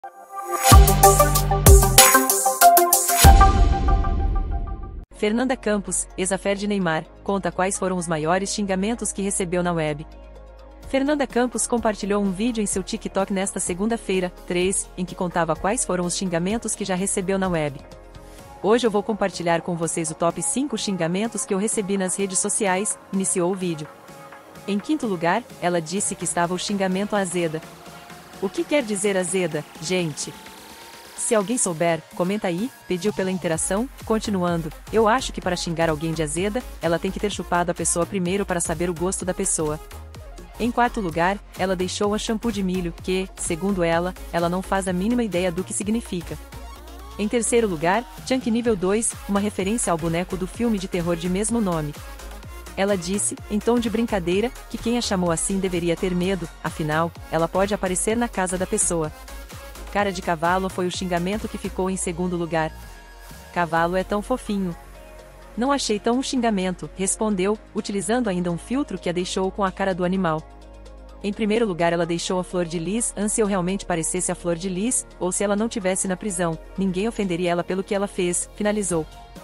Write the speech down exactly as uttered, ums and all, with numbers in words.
Fernanda Campos, ex-affair de Neymar, conta quais foram os maiores xingamentos que recebeu na web. Fernanda Campos compartilhou um vídeo em seu TikTok nesta segunda-feira, três, em que contava quais foram os xingamentos que já recebeu na web. Hoje eu vou compartilhar com vocês o top cinco xingamentos que eu recebi nas redes sociais, iniciou o vídeo. Em quinto lugar, ela disse que estava o xingamento azeda. O que quer dizer azeda, gente? Se alguém souber, comenta aí, pediu pela interação, continuando, eu acho que para xingar alguém de azeda, ela tem que ter chupado a pessoa primeiro para saber o gosto da pessoa. Em quarto lugar, ela deixou a shampoo de milho, que, segundo ela, ela não faz a mínima ideia do que significa. Em terceiro lugar, Chunk Nível dois, uma referência ao boneco do filme de terror de mesmo nome. Ela disse, em tom de brincadeira, que quem a chamou assim deveria ter medo, afinal, ela pode aparecer na casa da pessoa. Cara de cavalo foi o xingamento que ficou em segundo lugar. Cavalo é tão fofinho. Não achei tão um xingamento, respondeu, utilizando ainda um filtro que a deixou com a cara do animal. Em primeiro lugar ela deixou a Flor de Lis, se eu realmente parecesse a Flor de Lis, ou se ela não tivesse na prisão, ninguém ofenderia ela pelo que ela fez, finalizou.